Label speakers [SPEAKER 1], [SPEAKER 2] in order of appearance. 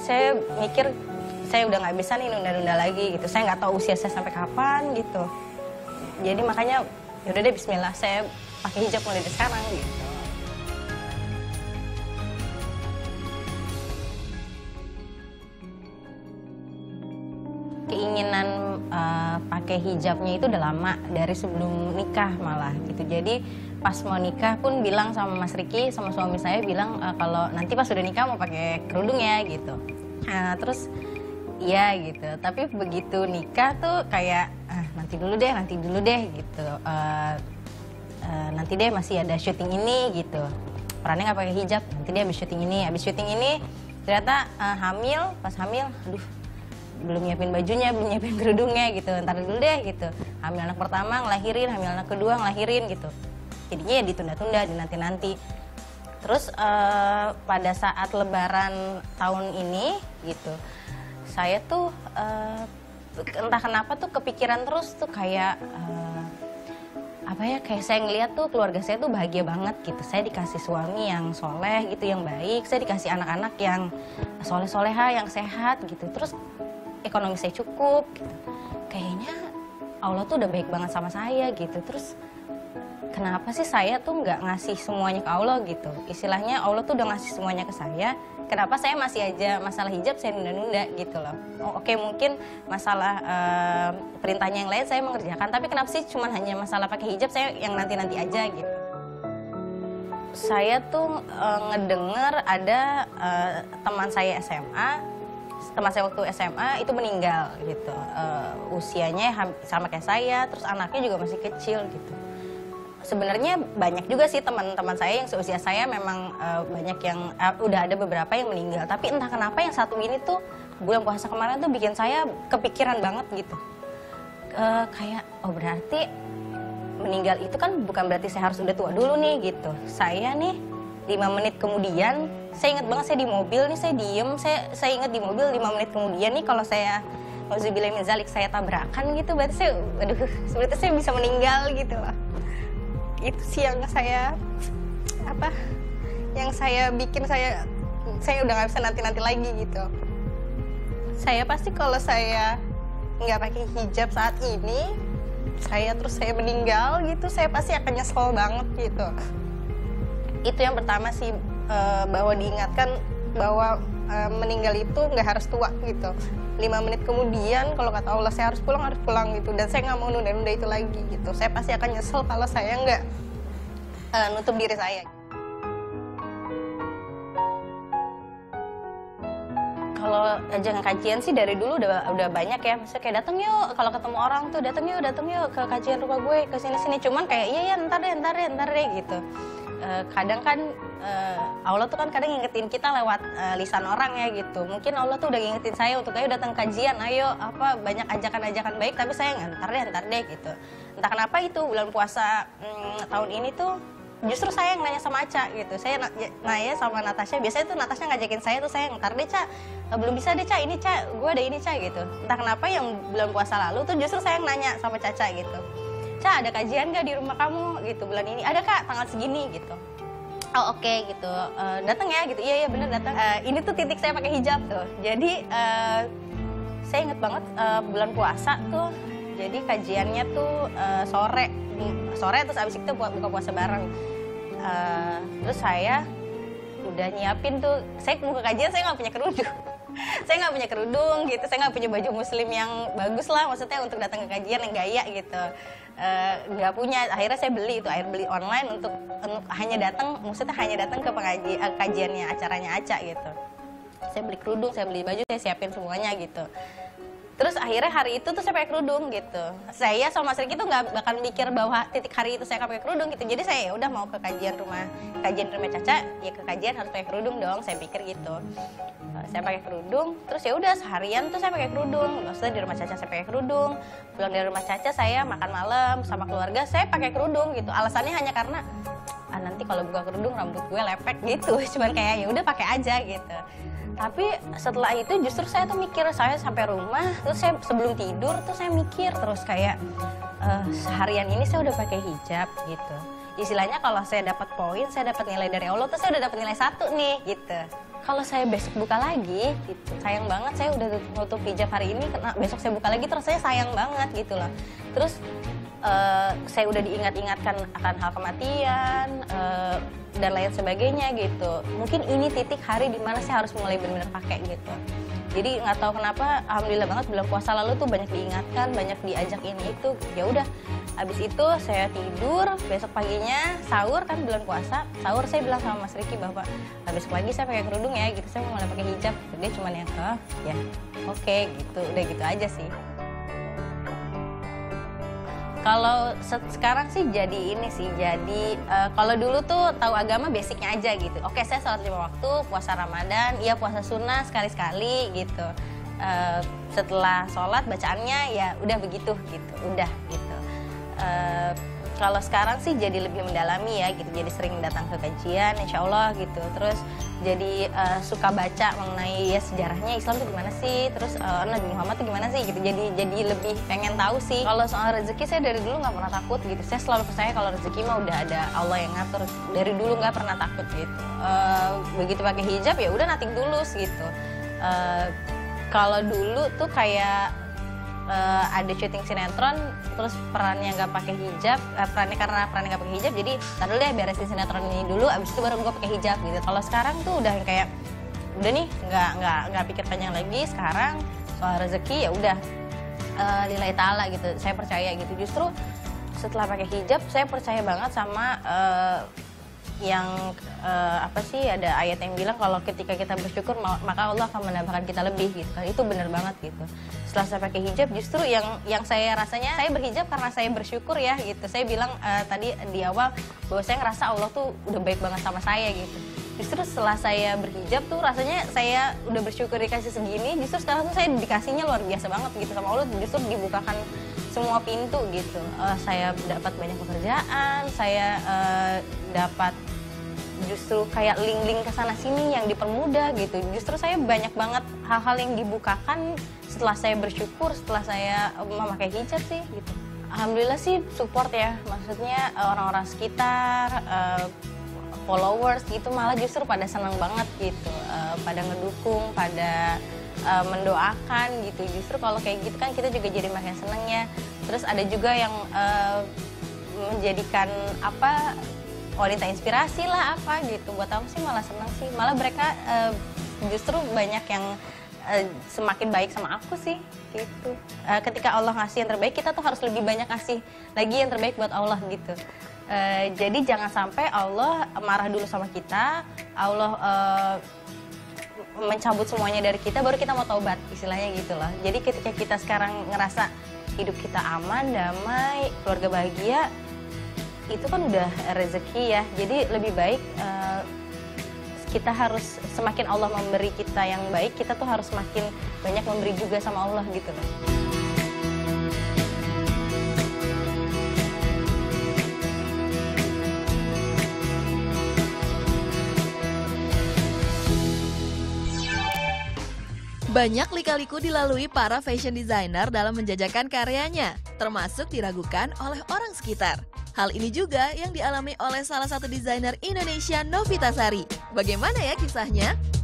[SPEAKER 1] saya mikir saya udah nggak bisa nih nunda-nunda lagi gitu. Saya nggak tahu usia saya sampai kapan gitu. Jadi makanya yaudah deh bismillah, saya pakai hijab mulai dari sekarang gitu. Keinginan pakai hijabnya itu udah lama, dari sebelum nikah malah gitu. Jadi pas mau nikah pun bilang sama Mas Riki, sama suami saya bilang kalau nanti pas udah nikah mau pakai kerudung ya gitu. Nah, terus iya gitu, tapi begitu nikah tuh kayak nanti dulu deh gitu. Nanti deh masih ada syuting ini gitu. Perannya nggak pakai hijab, nanti dia habis syuting ini ternyata hamil, pas hamil, aduh belum nyiapin bajunya, belum nyiapin kerudungnya gitu. Ntar dulu deh gitu. Hamil anak pertama ngelahirin, hamil anak kedua ngelahirin gitu. Jadinya ya ditunda-tunda, dinanti-nanti. Terus pada saat Lebaran tahun ini gitu, saya tuh entah kenapa tuh kepikiran terus tuh kayak kayak saya ngeliat tuh keluarga saya tuh bahagia banget gitu. Saya dikasih suami yang soleh gitu, yang baik. Saya dikasih anak-anak yang soleh-soleha, yang sehat gitu. Terus ekonomi saya cukup gitu. Kayaknya Allah tuh udah baik banget sama saya gitu. Terus kenapa sih saya tuh nggak ngasih semuanya ke Allah gitu? Istilahnya Allah tuh udah ngasih semuanya ke saya. Kenapa saya masih aja masalah hijab saya nunda-nunda gitu loh. Oke, mungkin masalah perintahnya yang lain saya mengerjakan. Tapi kenapa sih cuman hanya masalah pakai hijab saya yang nanti-nanti aja gitu? Saya tuh ngedenger ada teman saya SMA. Teman saya waktu SMA itu meninggal gitu. Usianya sama kayak saya, terus anaknya juga masih kecil gitu. Sebenarnya banyak juga sih teman-teman saya yang seusia saya, memang banyak yang udah ada beberapa yang meninggal. Tapi entah kenapa yang satu ini tuh bulan puasa kemarin tuh bikin saya kepikiran banget gitu. Kayak berarti meninggal itu kan bukan berarti saya harus udah tua dulu nih gitu. Saya nih 5 menit kemudian, saya ingat banget saya di mobil nih, saya diem, saya ingat di mobil 5 menit kemudian nih kalau saya auzubillahi min dzalik saya tabrakan gitu, berarti saya, sebenarnya saya bisa meninggal gitu loh. Itu sih yang saya yang saya bikin saya udah nggak bisa nanti lagi gitu. Saya pasti kalau saya nggak pakai hijab saat ini, saya meninggal gitu, saya pasti akan nyesel banget gitu. Itu yang pertama sih, bahwa diingatkan bahwa meninggal itu nggak harus tua gitu. 5 menit kemudian kalau kata Allah saya harus pulang gitu. Dan saya nggak mau nunda-nunda itu lagi gitu. Saya pasti akan nyesel kalau saya nggak nutup diri saya. Kalau ajang kajian sih dari dulu udah banyak ya. Maksudnya kayak datang yuk, kalau ketemu orang tuh datang yuk ke kajian rumah gue, ke sini-sini. Cuman kayak iya ntar deh gitu. Kadang kan Allah tuh kan kadang ngingetin kita lewat lisan orang ya gitu. Mungkin Allah tuh udah ngingetin saya untuk ayo datang kajian, ayo banyak ajakan-ajakan baik, tapi saya ntar deh gitu. Entah kenapa itu bulan puasa tahun ini tuh justru saya yang nanya sama Aca gitu. Saya nanya sama Natasha, biasanya tuh Natasha ngajakin saya tuh saya ntar deh Ca, belum bisa deh Ca, ini Ca, gue ada ini Ca gitu. Entah kenapa yang bulan puasa lalu tuh justru saya yang nanya sama Caca gitu. Ca, ada kajian gak di rumah kamu gitu bulan ini? Ada Kak, tanggal segini gitu. Oh oke gitu, datang ya gitu. Iya bener datang. Ini tuh titik saya pakai hijab tuh. Jadi saya inget banget bulan puasa tuh. Jadi kajiannya tuh sore terus abis itu buka puasa bareng. Terus saya udah nyiapin tuh. Saya buka kajian saya nggak punya kerudung. Saya nggak punya kerudung gitu. Saya nggak punya baju muslim yang bagus lah. Maksudnya untuk datang ke kajian yang gaya gitu. Nggak punya. Akhirnya saya beli online untuk hanya datang ke kajiannya, acaranya Aca gitu. Saya beli kerudung, saya beli baju, saya siapin semuanya gitu. Terus akhirnya hari itu tuh saya pakai kerudung gitu. Saya sama Mas Riki tuh nggak bakal mikir bahwa titik hari itu saya akan pakai kerudung gitu. Jadi saya ya udah mau ke kajian rumah Caca, ya ke kajian harus pakai kerudung dong. Saya pikir gitu. Saya pakai kerudung, terus ya udah seharian tuh saya pakai kerudung. Maksudnya di rumah Caca saya pakai kerudung. Pulang dari rumah Caca saya makan malam sama keluarga saya pakai kerudung gitu. Alasannya hanya karena nanti kalau buka kerudung rambut gue lepek gitu. Cuman kayak ya udah pakai aja gitu. Tapi setelah itu justru saya tuh mikir, saya sampai rumah, terus saya sebelum tidur tuh saya mikir terus kayak seharian ini saya udah pakai hijab gitu. Istilahnya kalau saya dapat poin, saya dapat nilai dari Allah, tuh saya udah dapat nilai 1 nih gitu. kalau saya besok buka lagi gitu, sayang banget saya udah nutup hijab hari ini, karena besok saya buka lagi terus saya sayang banget gitu loh. Terus saya udah diingat-ingatkan akan hal kematian dan lain sebagainya gitu. Mungkin ini titik hari dimana saya harus mulai benar-benar pakai gitu. Jadi nggak tahu kenapa, alhamdulillah banget bulan puasa lalu tuh banyak diingatkan, banyak diajak ini itu. Ya udah, habis itu saya tidur, besok paginya sahur kan bulan puasa. Sahur saya bilang sama Mas Riki bahwa besok pagi saya pakai kerudung ya gitu, saya mulai pakai hijab. Dia cuman yang ya oke gitu, udah gitu aja sih. Kalau sekarang sih jadi ini sih, jadi kalau dulu tuh tahu agama basicnya aja gitu. Oke, saya sholat 5 waktu, puasa Ramadan, iya puasa sunnah sekali-sekali gitu. Setelah sholat bacaannya ya udah begitu gitu, udah gitu. Kalau sekarang sih jadi lebih mendalami ya gitu, jadi sering datang ke kajian insya Allah gitu. Terus jadi suka baca mengenai ya sejarahnya Islam tuh gimana sih, terus Nabi Muhammad tuh gimana sih gitu. Jadi lebih pengen tahu sih. Kalau soal rezeki saya dari dulu nggak pernah takut gitu. Saya selalu percaya kalau rezeki mah udah ada Allah yang ngatur. Dari dulu nggak pernah takut gitu. Begitu pakai hijab ya udah nothing tulus gitu. Kalau dulu tuh kayak ada syuting sinetron, terus perannya nggak pakai hijab, karena perannya nggak pakai hijab, jadi tar dulu deh beresin sinetron ini dulu, abis itu baru gue pakai hijab gitu. Kalau sekarang tuh udah kayak udah nih nggak pikir panjang lagi. Sekarang soal rezeki ya udah lillahi ta'ala gitu, saya percaya gitu. Justru setelah pakai hijab saya percaya banget sama yang apa sih, ada ayat yang bilang kalau ketika kita bersyukur maka Allah akan menambahkan kita lebih gitu kan. Itu benar banget gitu. Setelah saya pakai hijab justru yang saya rasanya, saya berhijab karena saya bersyukur ya gitu. Saya bilang tadi di awal bahwa saya ngerasa Allah tuh udah baik banget sama saya gitu. Justru setelah saya berhijab tuh rasanya saya udah bersyukur dikasih segini, justru sekarang tuh saya dikasihnya luar biasa banget gitu sama Allah. Justru dibukakan semua pintu gitu. Saya dapat banyak pekerjaan, saya dapat justru kayak link-link ke sana sini yang dipermudah gitu. Justru saya banyak banget hal-hal yang dibukakan setelah saya bersyukur, setelah saya memakai hijab sih gitu. Alhamdulillah sih support ya, maksudnya orang-orang sekitar, followers gitu malah justru pada senang banget gitu, pada ngedukung, pada mendoakan gitu. Justru kalau kayak gitu kan kita juga jadi makin seneng ya. Terus ada juga yang menjadikan apa, wanita inspirasi lah apa gitu. Buat aku sih malah seneng sih, malah mereka justru banyak yang semakin baik sama aku sih gitu. Ketika Allah ngasih yang terbaik, kita tuh harus lebih banyak ngasih lagi yang terbaik buat Allah gitu. Jadi jangan sampai Allah marah dulu sama kita, Allah mencabut semuanya dari kita, baru kita mau taubat, istilahnya gitu loh. Jadi ketika kita sekarang ngerasa hidup kita aman, damai, keluarga bahagia, itu kan udah rezeki ya. Jadi lebih baik kita harus, semakin Allah memberi kita yang baik, kita tuh harus semakin banyak memberi juga sama Allah gitu loh.
[SPEAKER 2] Banyak lika-liku dilalui para fashion designer dalam menjajakan karyanya, termasuk diragukan oleh orang sekitar. Hal ini juga yang dialami oleh salah satu desainer Indonesia, Novita Sari. Bagaimana ya kisahnya?